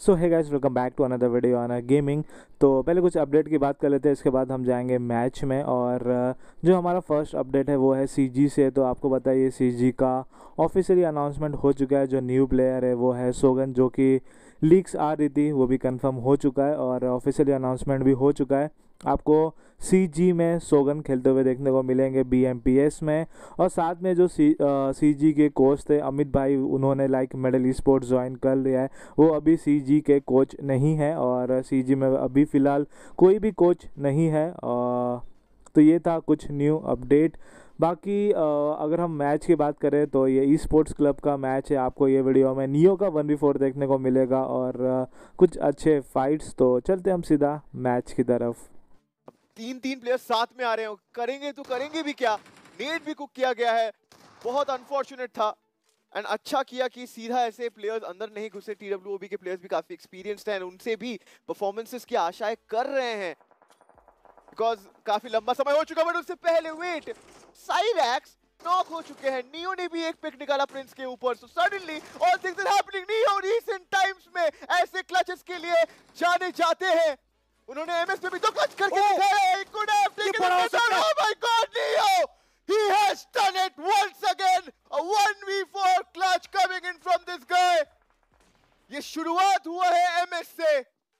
सो है guys, welcome back to another video on gaming. तो पहले कुछ अपडेट की बात कर लेते हैं, इसके बाद हम जाएंगे मैच में। और जो हमारा फर्स्ट अपडेट है वो है सीजी से। तो आपको बताइए सीजी का ऑफिशियली अनाउंसमेंट हो चुका है। जो न्यू प्लेयर है वो है सोगन, जो कि लीक्स आ रही थी वो भी कंफर्म हो चुका है और ऑफिशियली अनाउंसमेंट भी हो चुका है। आपको सीजी में सोगन खेलते हुए देखने को मिलेंगे बीएमपीएस में। और साथ में जो सीजी के कोच थे अमित भाई, उन्होंने लाइक मेडल स्पोर्ट्स ज्वाइन कर लिया है। वो अभी सीजी के कोच नहीं है और सीजी में अभी फ़िलहाल कोई भी कोच नहीं है। तो ये था कुछ न्यू अपडेट। बाकी अगर हम मैच की बात करें तो ये ई स्पोर्ट्स क्लब का मैच है। आपको ये वीडियो में नियो का 1v4 देखने को मिलेगा और कुछ अच्छे फाइट्स। तो चलते हम सीधा मैच की तरफ। तीन प्लेयर्स साथ में आ रहे हो, करेंगे तो करेंगे भी क्या। नेट भी कुक किया गया है, बहुत अनफॉर्चुनेट था। एंड अच्छा किया कि सीधा ऐसे प्लेयर्स अंदर नहीं घुसे। टीडब्ल्यूओबी के प्लेयर्स भी काफी एक्सपीरियंस्ड हैं, उनसे भी परफॉर्मेंसेस की आशाएं कर रहे हैं, बिकॉज काफी लंबा समय हो चुका। बट उससे पहले वेट, साइवैक्स नॉक हो चुके हैं। नियो ने भी एक पिक निकाला प्रिंस के ऊपर। So suddenly all things are happening. Neo recent times में ऐसे क्लचेस के लिए जाने जाते हैं। उन्होंने एमएस पे भी तो क्लच करके दिखाया। He could have taken it. Oh my God, Neo! He has done it once again. A 1v4 clutch coming in from this guy. ये शुरुआत हुआ है एमएस से,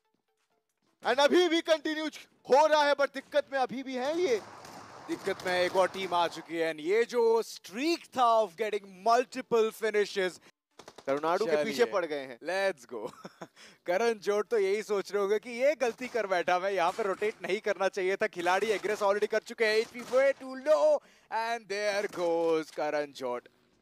एंड अभी भी कंटिन्यू हो रहा है। बट दिक्कत में अभी भी है ये। दिक्कत में एक और टीम आ चुकी है। ये जो स्ट्रीक था of getting multiple finishes, Karunadu के पीछे पड़ गए हैं। Let's go. करण जोड़ तो यही सोच रहे होंगे कि ये गलती कर बैठा, मैं यहाँ पे रोटेट नहीं करना चाहिए था। खिलाड़ी एग्रेस ऑलरेडी कर चुके हैं। HP way too low and there goes Karan Jod.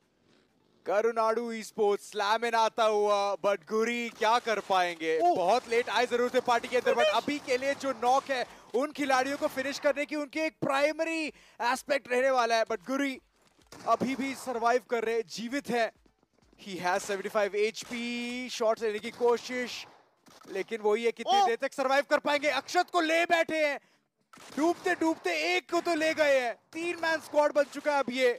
Karunadu e sports slam इन आता हुआ, बट गुरी क्या कर पाएंगे। बहुत लेट आए जरूर थे पार्टी के अंदर, बट अभी के लिए जो नॉक है उन खिलाड़ियों को फिनिश करने की उनकी एक प्राइमरी एस्पेक्ट रहने वाला है। बट गुरी अभी भी सरवाइव कर रहे, जीवित है। He has 75 HP, शॉट्स लेने की कोशिश, लेकिन वही है कितनी देर तक सरवाइव कर पाएंगे। अक्षत को ले बैठे हैं, डूबते डूबते एक को तो ले गए हैं। 3 मैन स्क्वाड बन चुका है अब ये।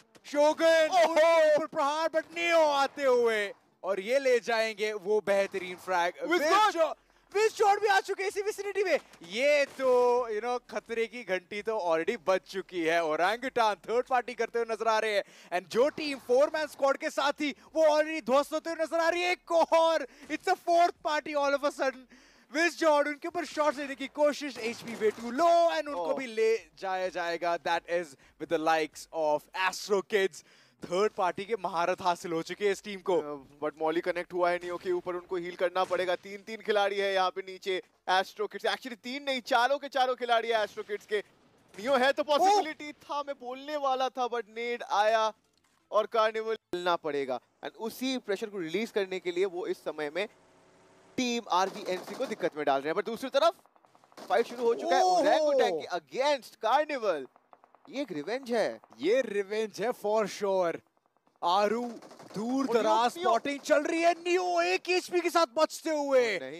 शोगन उनके ऊपर प्रहार, बट नियो आते हुए और ये ले जाएंगे वो बेहतरीन फ्रैग। विज शॉट भी आ चुके हैं इसी विसिनिटी में। ये तो खतरे की घंटी तो ऑलरेडी बज चुकी है। ओरंगुटान थर्ड पार्टी करते हुए नजर आ रहे हैं, एंड जो टीम 4 मैन स्क्वाड के साथ ही वो ऑलरेडी ध्वस्त होते हुए नजर आ रही है। एक और it's a fourth party all of a sudden. विज जॉर्ड उनके ऊपर शॉट्स लेने की कोशिश, HP way too low, and उनको भी ले जाया जाएगा। That is with the likes of Astro Kids. Third party के महारत हासिल हो चुकी है इस टीम को। बट मॉली कनेक्ट हुआ है नियो के ऊपर, उनको हील करना पड़ेगा। 3 खिलाड़ी है यहाँ पे नीचे एस्ट्रो किड्स। एक्चुअली 3 नहीं, चारों के चारों खिलाड़ी है एस्ट्रो किड्स के। नियो है तो पॉसिबिलिटी था, मैं बोलने वाला था, बट नेड आया और कार्निवल मिलना पड़ेगा। एंड उसी प्रेशर को रिलीज करने के लिए वो इस समय में टीम आरबीएनसी को दिक्कत में डाल रहे हैं। बट दूसरी तरफ फाइट शुरू हो चुका है ओरंगुटान के अगेंस्ट कार्निवल। ये एक रिवेंज है, ये रिवेंज है फॉर श्योर। आरू दूर दराज स्पॉटिंग चल रही है। नियो एक एचपी के साथ बचते हुए नहीं,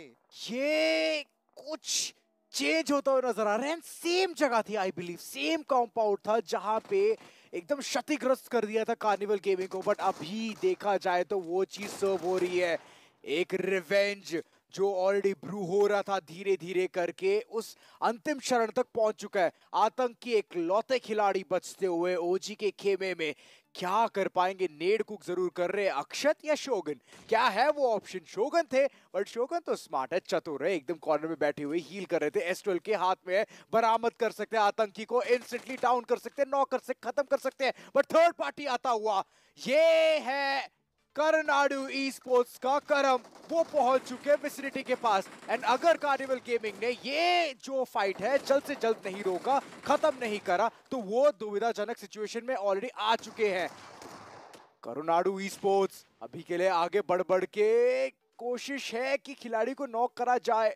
ये कुछ चेंज होता हुआ नजर आ रहा है। सेम जगह थी, आई बिलीव सेम कंपाउंड था जहां पे एकदम क्षतिग्रस्त कर दिया था कार्निवल गेमिंग को। बट अभी देखा जाए तो वो चीज सर्व हो रही है। एक रिवेंज जो ऑलरेडी ब्रू हो रहा था, धीरे धीरे करके उस अंतिम क्षण तक पहुंच चुका है। आतंक की एक लौते खिलाड़ी बचते हुए ओजी के खेमे में क्या कर पाएंगे। नेड कुक जरूर कर रहे हैं, अक्षत या शोगन, क्या है वो ऑप्शन। शोगन थे, बट शोगन तो स्मार्ट है, चतुर है, एकदम कॉर्नर में बैठे हुए हील कर रहे थे। एस12 के हाथ में है, बरामद कर सकते हैं आतंकी को, इंस्टेंटली डाउन कर सकते हैं, नॉक कर सकते, खत्म कर सकते हैं। बट थर्ड पार्टी आता हुआ, ये है करुणाडु ई स्पोर्ट्स का करम। वो पहुंच चुके हैं विसिनिटी के पास। एंड अगर कार्निवल गेमिंग ने ये जो फाइट है जल्द से जल्द नहीं रोका, खत्म नहीं करा, तो वो दुविधाजनक सिचुएशन में ऑलरेडी आ चुके हैं। करुणाडु ई स्पोर्ट्स अभी के लिए आगे बढ़ बढ़ के कोशिश है कि खिलाड़ी को नॉक करा जाए।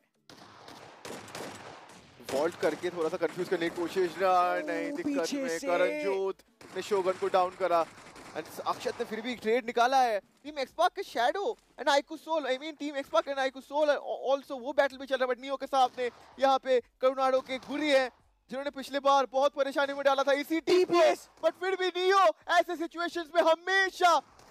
वॉल्ट करके थोड़ा सा कंफ्यूज करने की कोशिश, नहीं दिक्कत में करणजोत ने शोगन को डाउन करा। अक्षत ने फिर भी ट्रेड निकाला है। टीम एक्सपार्क के shadow and Iku Soul, I mean team Xpark and Iku Soul also वो बैटल भी चल रहा है। बट नियो के सामने यहाँ पे करुणाडो के गुरी है, जिन्होंने पिछले बार बहुत परेशानी में डाला था इसी टीम को। बट फिर भी नियो ऐसे सिचुएशंस में हमेशा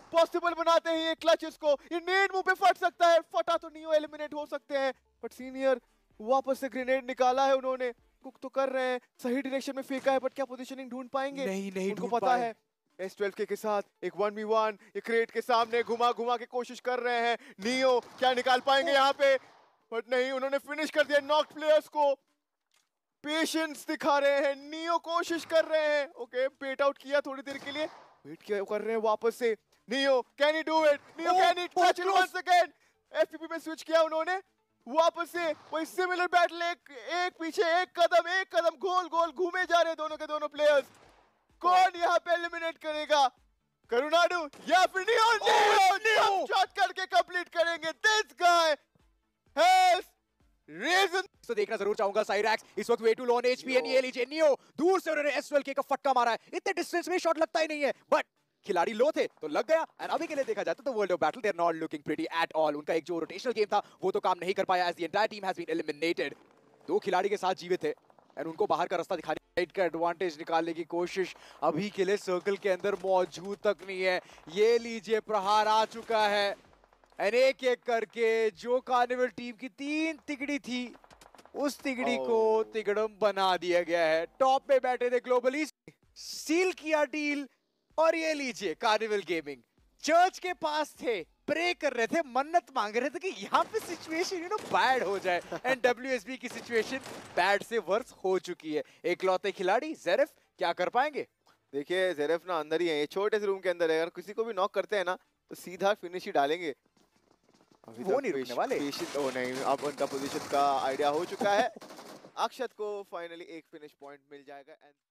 पॉसिबल बनाते हैं ये क्लच इसको, ये नेड मुंह पे फट सकता है, फटा तो नियो एलिमिनेट हो सकते हैं, बट सीनियर वापस से ग्रेनेड निकाला है उन्होंने, कुक तो कर रहे हैं, सही डायरेक्शन में फेंका है, बट क्या पोजीशनिंग ढूंढ पाएंगे? नहीं उनको पता है S12 के साथ एक 1v1 ये क्रेट के सामने घुमा घुमा के कोशिश कर रहे हैं, नियो क्या निकाल पाएंगे यहाँ पे, बट नहीं, उन्होंने फिनिश कर दिया नॉक प्लेयर्स को। पेशेंस दिखा रहे हैं, नियो कोशिश कर रहे हैं, ओके बेट आउट किया थोड़ी देर के लिए, वेट किया कर रहे हैं वापस से, Neo can he do it, Neo can he touch it once again, FPP में स्विच किया उन्होंने, वापस से वही सिमिलर बैटल, एक पीछे एक कदम गोल गोल घूमे जा रहे दोनों के दोनों प्लेयर्स। कौन यहाँ पे एलिमिनेट करेगा, करुणाडू या फिर नियो? नियो शॉट करके कंप्लीट करेंगे। This guy has reason. तो देखना जरूर चाहूंगा साइरैक्स इस वक्त way too low HP and ये लीजिए नियो दूर से उन्होंने S12 का फटका मारा है, इतने डिस्टेंस में शॉट लगता ही नहीं है, बट खिलाड़ी लो थे तो लग गया। एंड अभी के लिए देखा जाता तो world of battle they are not looking pretty at all. उनका एक जो रोटेशनल गेम था वो तो काम नहीं कर पाया as the entire team has been eliminated. दो खिलाड़ी के साथ जीवित थे एंड उनको बाहर का रास्ता दिखाने का एडवांटेज निकालने की कोशिश अभी के लिए सर्कल के अंदर मौजूद तक नहीं है। ये लीजिए प्रहार आ चुका है एंड एक एक करके जो कार्निवल टीम की 3 तिगड़ी थी उस तिगड़ी को तिगड़म बना दिया गया है। टॉप पे बैठे थे ग्लोबली, सील किया डील, और ये लीजिए कार्निवल गेमिंग चर्च के पास थे, प्रे कर रहे थे, मन्नत मांग रहे थे कि यहाँ पे सिचुएशन बैड हो जाए एंड WSB की सिचुएशन बैड से वर्स हो चुकी है। एकलौते खिलाड़ी ज़ेरेफ क्या कर पाएंगे? देखिए ज़ेरेफ ना अंदर ही है, ये छोटे से रूम के अंदर है, अगर किसी को भी नॉक करते हैं ना तो सीधा फिनिश ही डालेंगे। वो नहीं रुकने वाले। नहीं, अब उनका पोजीशन का आइडिया हो चुका है। अक्षत को फाइनली एक फिनिश पॉइंट मिल जाएगा एंड